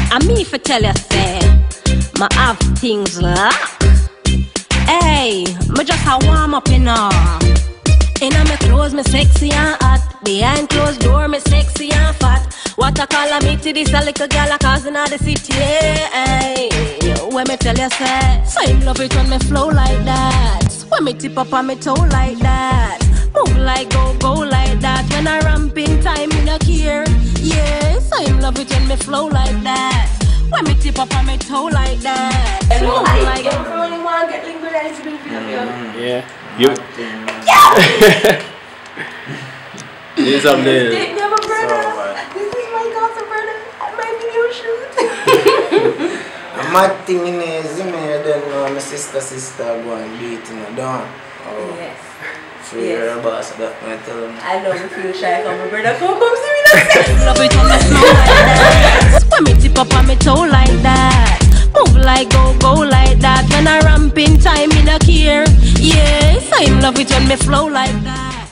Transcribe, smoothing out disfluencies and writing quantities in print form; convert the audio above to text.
I me for tell you say, my have things locked. Hey, me just a warm up inna me clothes, me sexy and hot. Behind closed door, me sexy and fat. What I call me to this a little girl a causing all the city. Hey, when me tell you say, so him love it when me flow like that. When me tip up on me toe like that. Move like go like that. When I ramp in time, me no care. Yeah, so him love it when me flow like that. When me tip up on me toe like that. Move like everyone want to get linked with that. Yeah. You. He's up there. This is my gaza brother. My video shoot. My thing is, you don't know my sister go and beat in the dawn. Oh. Yes. Free your boss, that I tell him. I know me feel shy, come my brother, come see me now. love it when me flow like that. When me tip up on me toe like that. Move like go like that. When I ramp in time, me no care. Yeah, so him love it when me flow like that.